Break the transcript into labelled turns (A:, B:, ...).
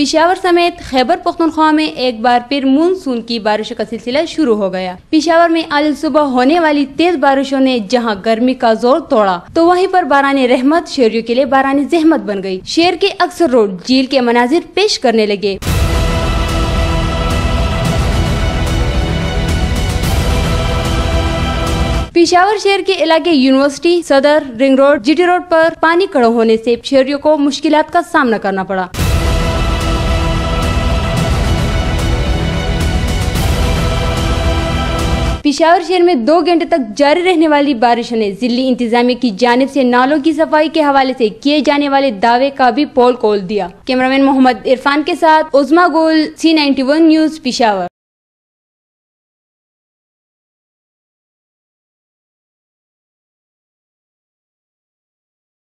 A: पेशावर समेत खैबर पख्तूनख्वा में एक बार फिर मानसून की बारिशों का सिलसिला शुरू हो गया। पेशावर में आज सुबह होने वाली तेज बारिशों ने जहां गर्मी का जोर तोड़ा, तो वहीं पर बारानी रहमत शहरियों के लिए बारानी जहमत बन गई। शहर के अक्सर रोड झील के मनाजिर पेश करने लगे। पेशावर शहर के इलाके यूनिवर्सिटी, सदर, रिंग रोड, जीटी रोड पर पानी खड़ा होने से शहरियों को मुश्किलात का सामना करना पड़ा। पेशावर शहर में 2 घंटे तक जारी रहने वाली बारिश ने जिली इंतजामिया की जानिब से नालों की सफाई के हवाले से किए जाने वाले दावे का भी पोल खोल दिया। कैमरामैन मोहम्मद इरफान के साथ उज़मा गुल, C91 न्यूज़, पेशावर।